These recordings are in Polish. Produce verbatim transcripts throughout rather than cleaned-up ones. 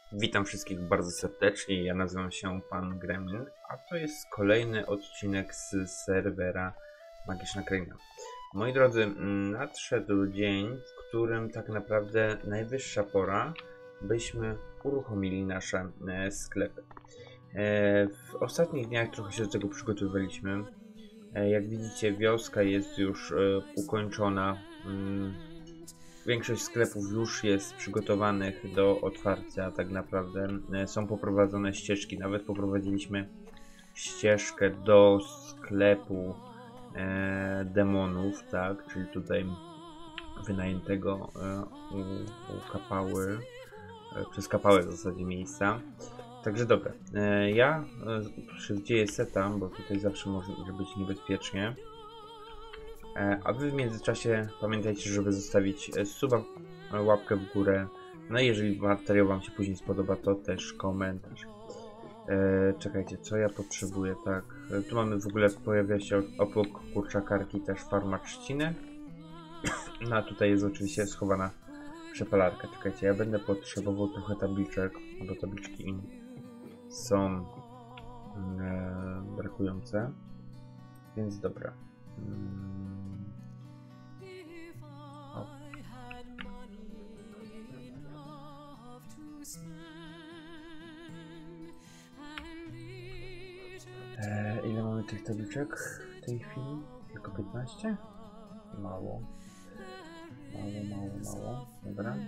Witam wszystkich bardzo serdecznie, ja nazywam się Pan Gremlin, a to jest kolejny odcinek z serwera Magiczna Kraina. Moi drodzy, nadszedł dzień, w którym tak naprawdę najwyższa pora, byśmy uruchomili nasze e, sklepy. E, w ostatnich dniach trochę się do tego przygotowywaliśmy. E, jak widzicie, wioska jest już e, ukończona. Mm, Większość sklepów już jest przygotowanych do otwarcia, tak naprawdę są poprowadzone ścieżki, nawet poprowadziliśmy ścieżkę do sklepu e, demonów, tak, czyli tutaj wynajętego e, u, u kapały, e, przez kapałę w zasadzie miejsca. Także dobra, e, ja e, przywdzieję seta, bo tutaj zawsze może być niebezpiecznie. A wy w międzyczasie pamiętajcie, żeby zostawić suba, łapkę w górę. No i jeżeli materiał wam się później spodoba, to też komentarz. E, czekajcie, co ja potrzebuję, tak. E, tu mamy w ogóle, pojawia się obok kurczakarki też farma trzciny. No a tutaj jest oczywiście schowana przepalarka. Czekajcie, ja będę potrzebował trochę tabliczek, bo tabliczki są e, brakujące. Więc dobra. Hmm. Eee, ile mamy tych tabliczek w tej chwili? Tylko piętnaście? Mało. Mało, mało, mało. Dobra.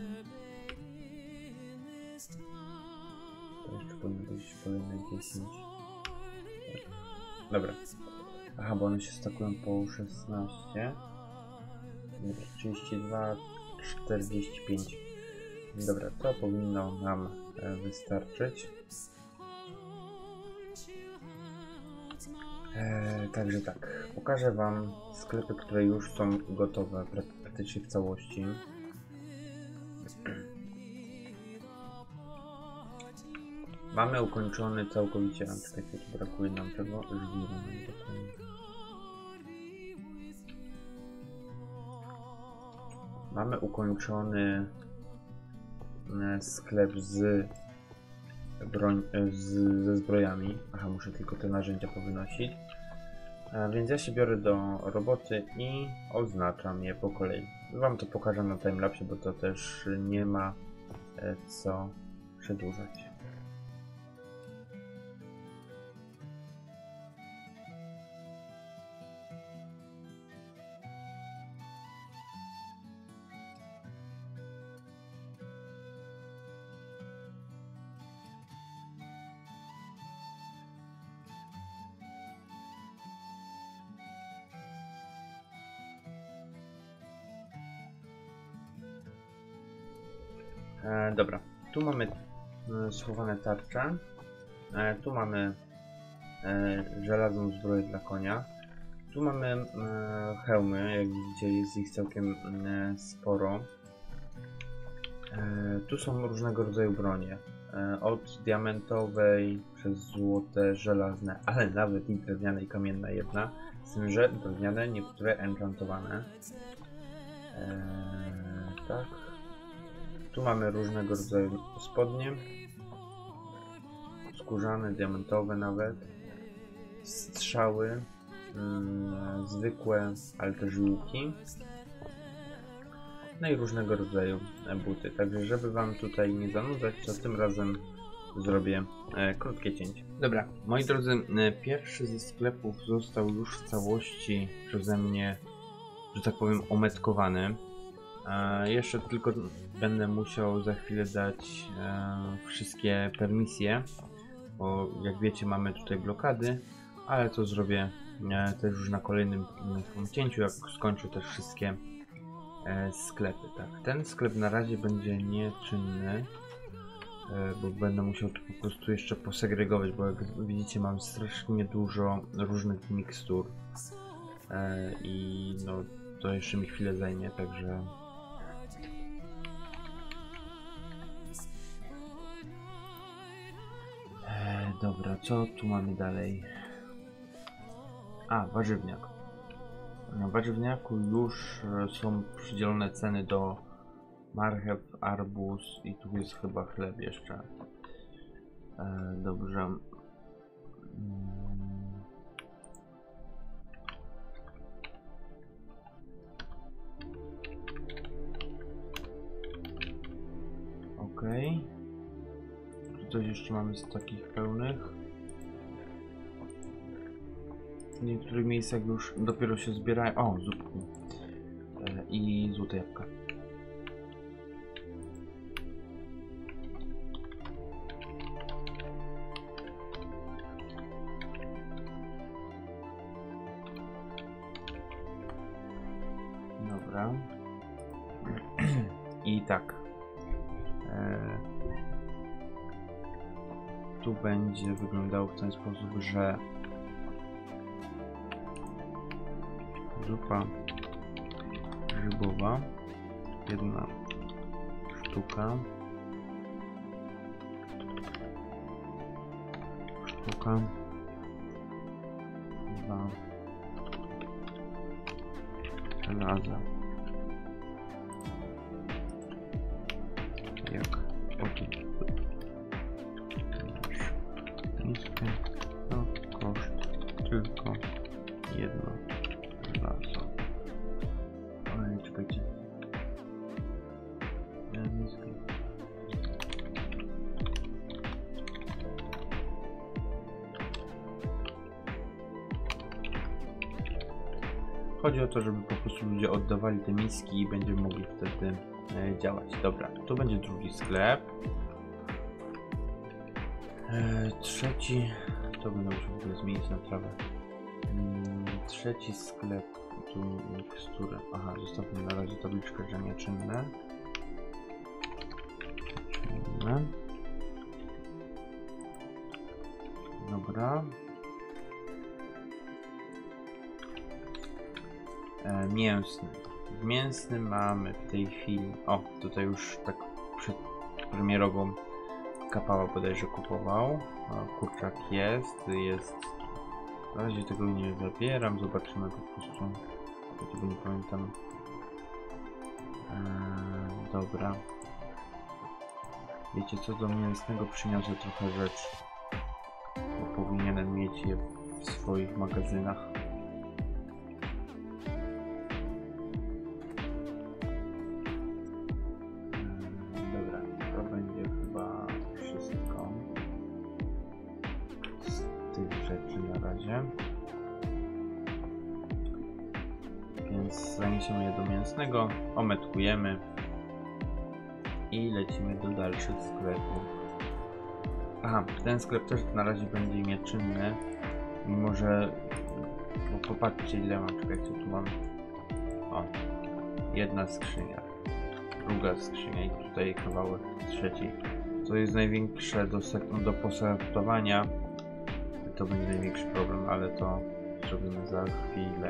To jeszcze powinno być kolejne dziesięć. Dobra. Aha, bo one się stakują po szesnaście. trzydzieści dwa, czterdzieści pięć. Dobra, to powinno nam wystarczyć. Eee, także tak, pokażę wam sklepy, które już są gotowe praktycznie w całości. Mamy ukończony całkowicie, a czekajcie, tu brakuje nam tego, mamy ukończony sklep z broń, z, ze zbrojami. Aha, muszę tylko te narzędzia powynosić. A więc ja się biorę do roboty i oznaczam je po kolei. Wam to pokażę na timelapsie, bo to też nie ma co przedłużać. E, dobra, tu mamy e, schowane tarcze, e, tu mamy e, żelazną zbroję dla konia, tu mamy e, hełmy, jak widzicie jest ich całkiem e, sporo, e, tu są różnego rodzaju bronie, e, od diamentowej przez złote, żelazne, ale nawet i drewniane i kamienna jedna, z tym, że drewniane, niektóre enchantowane, e, tak. Tu mamy różnego rodzaju spodnie, skórzane, diamentowe nawet, strzały, mm, zwykłe, ale też łuki, no i różnego rodzaju buty. Także żeby wam tutaj nie zanudzać, to tym razem zrobię e, krótkie cięcie. Dobra, moi drodzy, e, pierwszy ze sklepów został już w całości przeze mnie, że tak powiem, ometkowany. E, jeszcze tylko będę musiał za chwilę dać e, wszystkie permisje, bo jak wiecie mamy tutaj blokady, ale to zrobię e, też już na kolejnym cięciu, jak skończę też wszystkie e, sklepy. Tak. Ten sklep na razie będzie nieczynny, e, bo będę musiał to po prostu jeszcze posegregować, bo jak widzicie mam strasznie dużo różnych mikstur e, i no to jeszcze mi chwilę zajmie, także dobra, co tu mamy dalej? A, warzywniak. Na warzywniaku już są przydzielone ceny do marchew, arbuz i tu jest chyba chleb jeszcze. E, dobrze. Mm. Okej. Okay. Czy coś jeszcze mamy z takich pełnych? W niektórych miejscach już dopiero się zbierają. O, zupki. E, I złote jabłka. Dobra. I tak. E, tu będzie wyglądało w ten sposób, że zupa grzybowa, jedna sztuka, sztuka, dwa żelaza. Jak oto niskie, to koszt tylko jedno żelazo. Ale czekajcie. Niskie. Chodzi o to, żeby po prostu ludzie oddawali te miski i będziemy mogli wtedy e, działać. Dobra, tu będzie drugi sklep. E, trzeci, to będę musiał w ogóle zmienić na trawę. Mm, trzeci sklep, tu mikstury. Aha, zostawmy na razie tabliczkę, że nieczynne. Czynne. Dobra. E, mięsny. W mięsnym mamy w tej chwili, o, tutaj już tak przed premierową kapała bodajże kupował. O, kurczak jest, jest. Na razie tego nie zabieram, zobaczymy po prostu. Ja tego nie pamiętam. Eee, dobra. Wiecie co, do mięsnego przyniosę trochę rzeczy, bo powinienem mieć je w swoich magazynach. Więc zaniesiemy je do mięsnego, ometkujemy i lecimy do dalszych sklepów. Aha, ten sklep też na razie będzie nieczynny, mimo że, bo popatrzcie ile mam, czekajcie, tu mam, o, jedna skrzynia, druga skrzynia i tutaj kawałek trzeci. Co jest największe do, do posortowania, to będzie największy problem, ale to zrobimy za chwilę.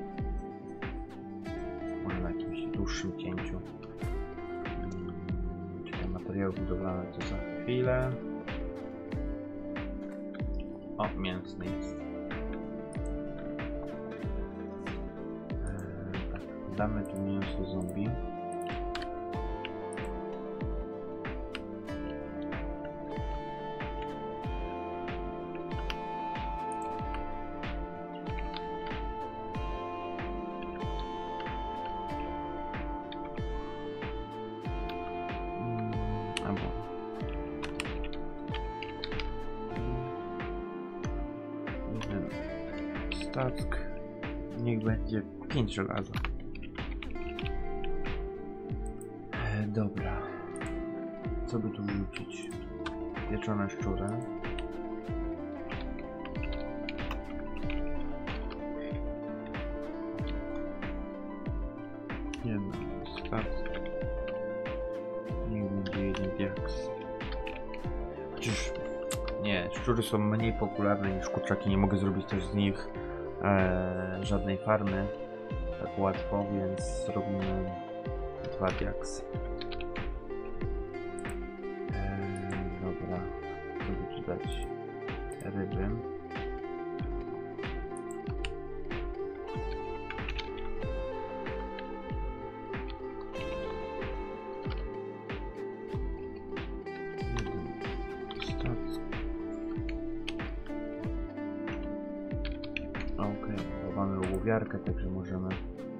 Może na jakimś dłuższym cięciu. Czyli materiały budowlane to za chwilę. O, mięsny jest. Eee, tak, damy tu mięso zombie. Stack. Niech będzie pięć żelaza. E, dobra. Co by tu wrzucić? Pieczone szczury. Jeden stack. Niech będzie jeden diaks. Chociaż nie, szczury są mniej popularne niż kurczaki. Nie mogę zrobić też z nich e, żadnej farmy tak łatwo, więc zrobimy dwa diaksy. E, dobra, co by tu dać? Ryby. ołowiarkę, także możemy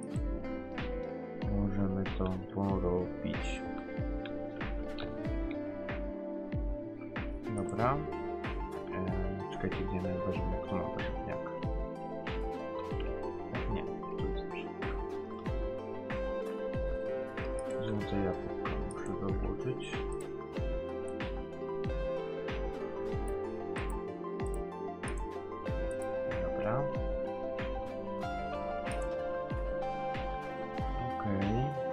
możemy to porobić. Dobra. Eee, czekajcie, gdzie mamy warzywniak? Tu mam warzywniak. Nie, tu jest warzywniak. Rzędze jabłka muszę dołożyć. Dobra. Okej.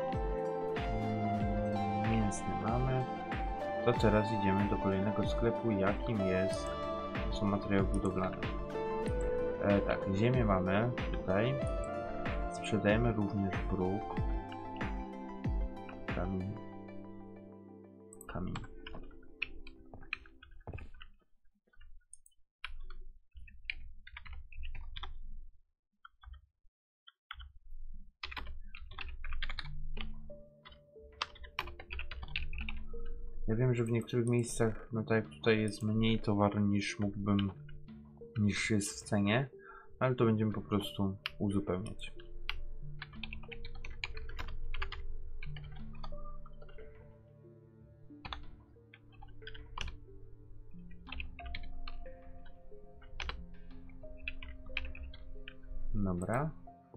Mm, mięsny mamy. To teraz idziemy do kolejnego sklepu, jakim jest są materiały budowlane. E, tak, ziemię mamy tutaj. Sprzedajemy również bruk. Kamień. Kamień. Ja wiem, że w niektórych miejscach, no tak jak tutaj jest mniej towaru niż mógłbym, niż jest w cenie, ale to będziemy po prostu uzupełniać. Dobra.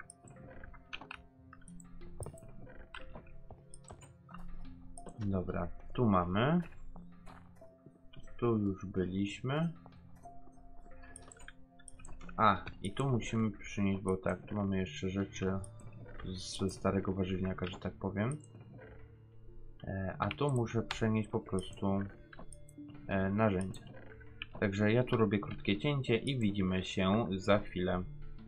Dobra, tu mamy. Tu już byliśmy. A, i tu musimy przynieść, bo tak, tu mamy jeszcze rzeczy ze starego warzywniaka, że tak powiem. E, a tu muszę przenieść po prostu e, narzędzia. Także ja tu robię krótkie cięcie i widzimy się za chwilę.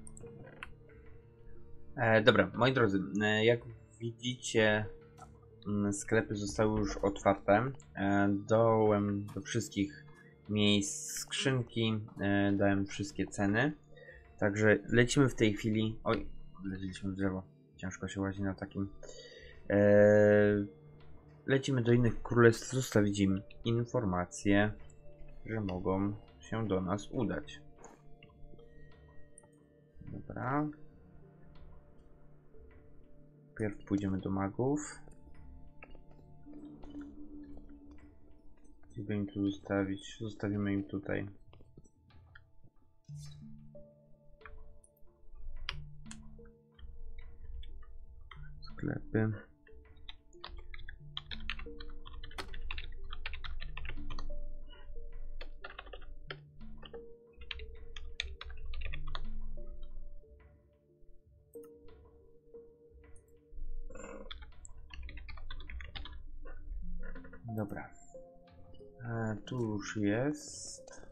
E, dobra, moi drodzy, e, jak widzicie, sklepy zostały już otwarte. E, dołem do wszystkich miejsc skrzynki, e, dałem wszystkie ceny. Także lecimy w tej chwili. Oj, wleciliśmy w drzewo. Ciężko się łazi na takim. E, lecimy do innych królestw, zostawić im informacje, że mogą się do nas udać. Dobra. Pierw pójdziemy do magów. Gdzie by im tu zostawić? Zostawimy im tutaj. Sklepy. Dobra. E, tu już jest.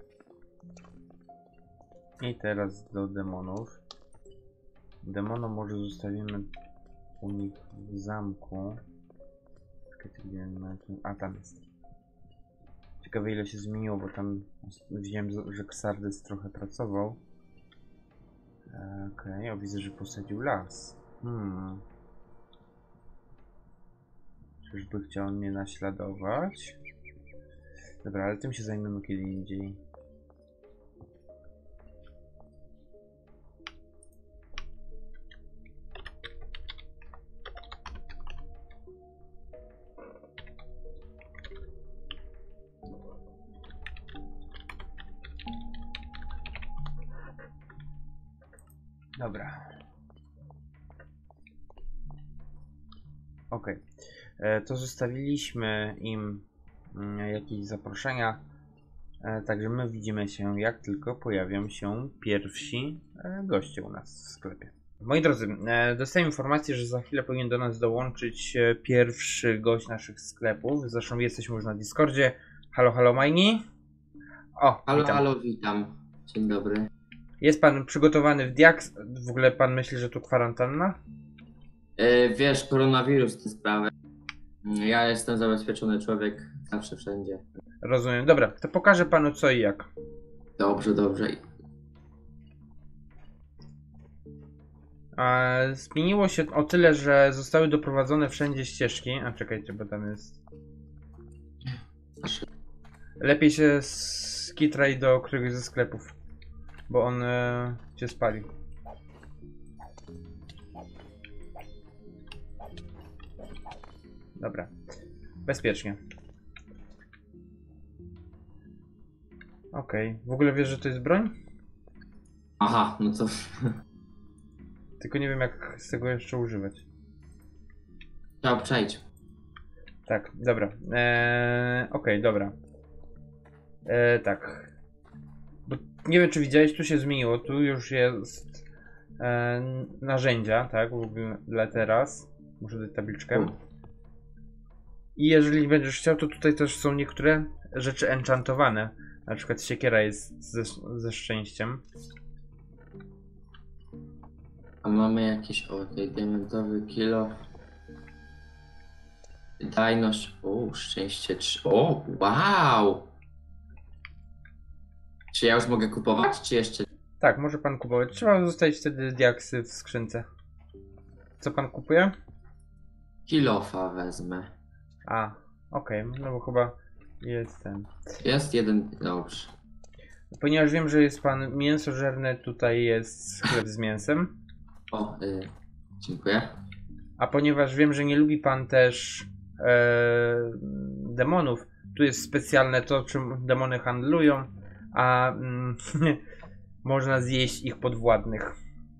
I teraz do demonów. Demonom może zostawimy u nich w zamku. A, tam jest. Ciekawe, ile się zmieniło, bo tam widziałem, że Xardys trochę pracował. E, Okej, okay, ja widzę, że posadził las. Hmm. Czyżby chciał mnie naśladować? Dobra, ale tym się zajmiemy kiedy indziej. Dobra. Ok. E, to zostawiliśmy im mm, jakieś zaproszenia. E, także my widzimy się, jak tylko pojawią się pierwsi e, goście u nas w sklepie. Moi drodzy, e, dostałem informację, że za chwilę powinien do nas dołączyć e, pierwszy gość naszych sklepów. Zresztą jesteśmy już na Discordzie. Halo, halo, Majni. O, halo, witam. halo, witam. Dzień dobry. Jest pan przygotowany w Diaks? W ogóle pan myśli, że tu kwarantanna? E, wiesz, koronawirus te sprawy. Ja jestem zabezpieczony człowiek zawsze, wszędzie. Rozumiem. Dobra, to pokażę panu co i jak. Dobrze, dobrze. A, zmieniło się o tyle, że zostały doprowadzone wszędzie ścieżki. A czekajcie, bo tam jest... Lepiej się skitraj do któregoś ze sklepów, bo on e, cię spali. dobra. Bezpiecznie. Okej. Okay. W ogóle wiesz, że to jest broń? Aha, no to... Tylko nie wiem, jak z tego jeszcze używać. Trzeba obczaić. Tak, dobra. Eee, Okej, okay, dobra. Eee, tak. Bo nie wiem, czy widziałeś, tu się zmieniło. Tu już jest e, narzędzia, tak? W ogóle teraz. Muszę dać tabliczkę. U. I jeżeli będziesz chciał, to tutaj też są niektóre rzeczy enchantowane. Na przykład siekiera jest ze, ze szczęściem. A mamy jakieś, o, tutaj diamentowy kilo. Wydajność, o, szczęście trzy. O, wow! Czy ja już mogę kupować, czy jeszcze? Tak, może pan kupować. Trzeba zostawić wtedy diaksy w skrzynce. Co pan kupuje? Kilofa wezmę. A, okej, okay, no bo chyba jest ten. Jest jeden, dobrze. Ponieważ wiem, że jest pan mięsożerny, tutaj jest sklep z mięsem. O, y, dziękuję. A ponieważ wiem, że nie lubi pan też e, demonów, tu jest specjalne to, czym demony handlują, a mm, można zjeść ich podwładnych.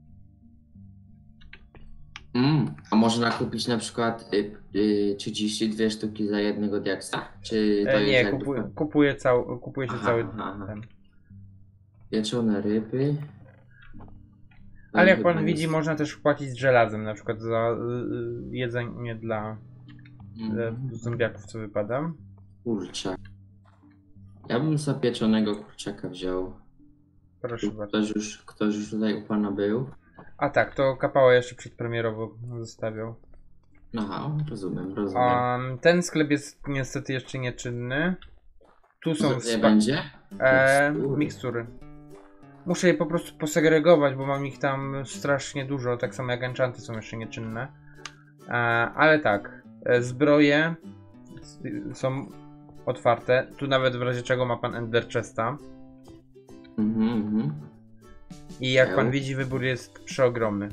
Mm, a można kupić na przykład y, y, trzydzieści dwie sztuki za jednego diaksa? Czy to E, jest nie, jakby... kupuję, kupuję, cał, kupuje się Aha, cały aha, aha. ten. Pieczone ryby. Ale jak Chyba pan nie widzi, jest- można też płacić z żelazem, na przykład za y, y, jedzenie dla Mm, y, zombiaków, co wypada. kurczak. Ja bym zapieczonego kurczaka wziął. Proszę bardzo. Ktoś już, ktoś już tutaj u pana był. A tak, to kapała jeszcze przedpremierowo zostawiał. Aha, rozumiem, rozumiem. Um, ten sklep jest niestety jeszcze nieczynny. Tu są Co nie spa- będzie? e, Mikstury. mikstury. Muszę je po prostu posegregować, bo mam ich tam strasznie dużo, tak samo jak enchanty są jeszcze nieczynne. E, ale tak, e, zbroje s- są otwarte. Tu nawet w razie czego ma pan Ender Chesta. Mhm, mhm. I jak pan Eł. widzi, wybór jest przeogromny.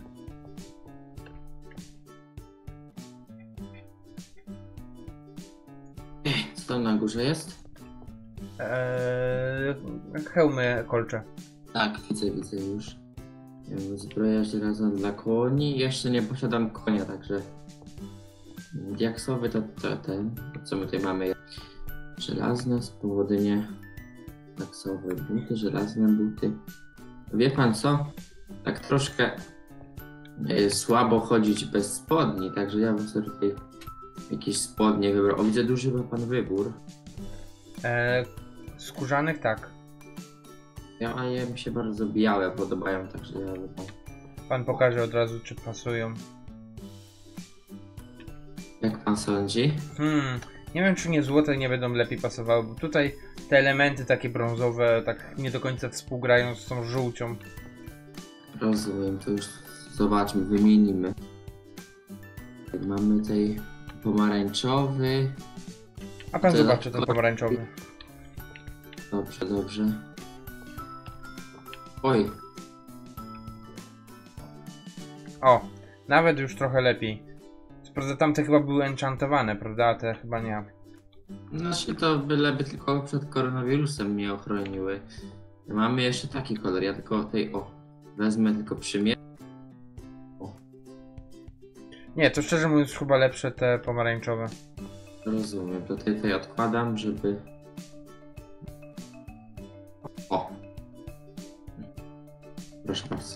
Co tam na górze jest? Eee, hełmy kolcze. Tak, widzę, widzę już. Jakby zbroja żelazna dla koni. Jeszcze nie posiadam konia, także... Diaksowy to, to ten. Co my tutaj mamy? Żelazne spowodzenie. Diaksowe buty, żelazne buty. Wie pan co? Tak troszkę e, słabo chodzić bez spodni, także ja bym sobie tutaj jakieś spodnie wybrał. O, widzę duży ma pan wybór. Eee, skórzanych tak. Ja, a je mi się bardzo białe podobają, także ja bym tam... Pan pokaże od razu, czy pasują. Jak pan sądzi? Hmm, nie wiem, czy nie złote nie będą lepiej pasowały, bo tutaj te elementy takie brązowe tak nie do końca współgrają z tą żółcią. Rozumiem, to już zobaczmy, wymienimy. Mamy tutaj pomarańczowy. A pan To zobaczy ten tak- pomarańczowy. Dobrze, dobrze. Oj, O, nawet już trochę lepiej. Co prawda tamte chyba były enchantowane, prawda? A te chyba nie. znaczy to byleby tylko przed koronawirusem mnie ochroniły. Mamy jeszcze taki kolor, ja tylko tej, o, wezmę tylko przymie. Nie, to szczerze mówiąc chyba lepsze te pomarańczowe. Rozumiem, to tutaj, tutaj odkładam, żeby... O! Proszę bardzo.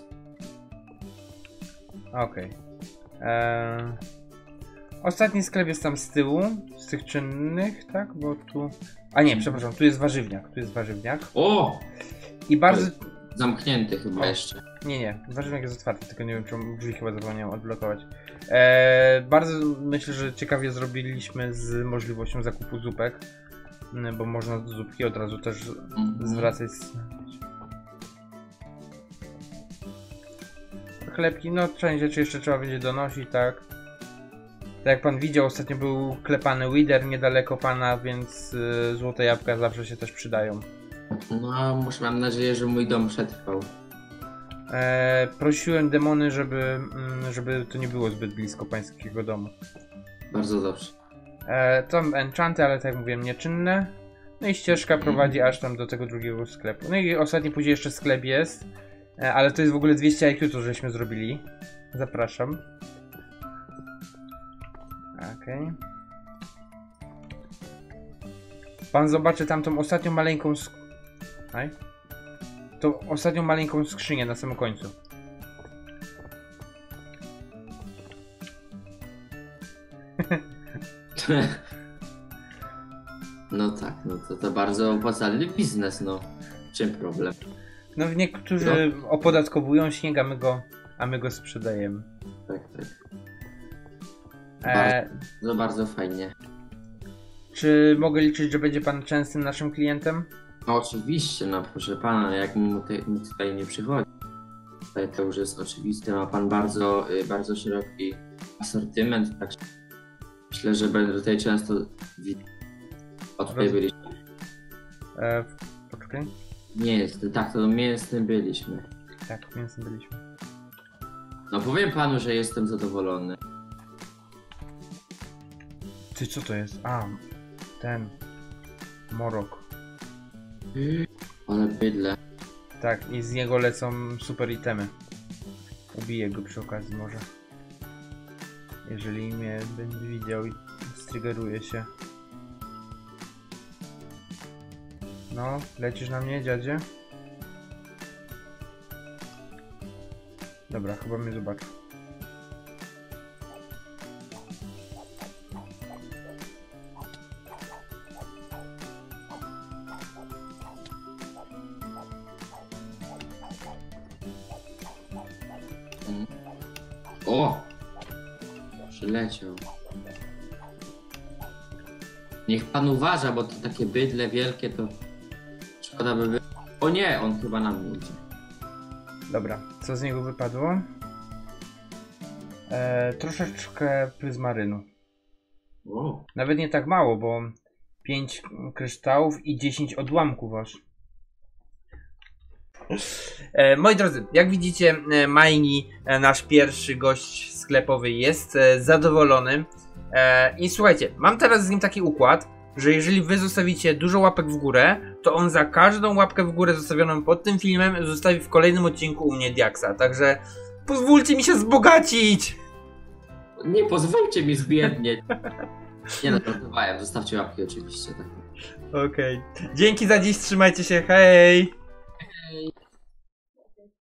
Okej. Eee, Ostatni sklep jest tam z tyłu, z tych czynnych, tak? Bo tu... A nie, przepraszam, tu jest warzywniak, tu jest warzywniak. O! I bardzo... Zamknięty chyba O. jeszcze. Nie, nie, warzywniak jest otwarty, tylko nie wiem, czy drzwi chyba zapomniałem odblokować. Eee, bardzo myślę, że ciekawie zrobiliśmy z możliwością zakupu zupek, m, bo można do zupki od razu też Mhm. zwracać. Chlebki, no część rzeczy jeszcze trzeba będzie donosić, tak. Tak jak pan widział, ostatnio był klepany Wither niedaleko pana, więc y, złote jabłka zawsze się też przydają. No, muszę, mam nadzieję, że mój dom przetrwał. E, prosiłem demony, żeby, mm, żeby to nie było zbyt blisko pańskiego domu. Bardzo dobrze. E, to enchanty, ale tak jak mówiłem, nieczynne. No i ścieżka prowadzi aż tam do tego drugiego sklepu. No i ostatni później jeszcze sklep jest. E, ale to jest w ogóle dwieście I Q, co żeśmy zrobili. Zapraszam. Okej. Okay. Pan zobaczy tam tą ostatnią maleńką sk... Aj? Tą ostatnią maleńką skrzynię na samym końcu. No tak, no to, to bardzo opłacalny biznes, no. W czym problem? No niektórzy no. opodatkowują śnieg, a my go, a my go sprzedajemy. Tak, tak. E... Bardzo, bardzo fajnie. Czy mogę liczyć, że będzie pan częstym naszym klientem? No oczywiście, no proszę pana, jak mu nic tutaj nie przychodzi. Tutaj to już jest oczywiste, ma pan bardzo, bardzo szeroki asortyment, tak myślę, że będę tutaj często widział. O, tutaj byliśmy. E, poczekaj. Nie jest, tak, to mięsnym byliśmy. Tak, mięsnym byliśmy. No powiem panu, że jestem zadowolony. Ty, co to jest? A, ten... Morok. Ale bydle. Tak, i z niego lecą super itemy. Ubiję go przy okazji może. Jeżeli mnie będzie widział i striggeruje się. No, lecisz na mnie, dziadzie? Dobra, chyba mnie zobaczył. O! Przyleciał. Niech pan uważa, bo to takie bydle wielkie to szkoda by było. O nie, on chyba na mnie idzie. Dobra, co z niego wypadło? E, troszeczkę pryzmarynu. O. Nawet nie tak mało, bo pięć kryształów i dziesięć odłamków aż. E, moi drodzy, jak widzicie, e, Majni, e, nasz pierwszy gość sklepowy, jest e, zadowolony. E, I słuchajcie, mam teraz z nim taki układ, że jeżeli wy zostawicie dużo łapek w górę, to on za każdą łapkę w górę zostawioną pod tym filmem zostawi w kolejnym odcinku u mnie Diaksa. Także pozwólcie mi się wzbogacić! Nie pozwólcie mi zbiednieć. Nie no, żartowałem, zostawcie łapki oczywiście. Tak. Okej. Okay. Dzięki za dziś, trzymajcie się, hej! Hej.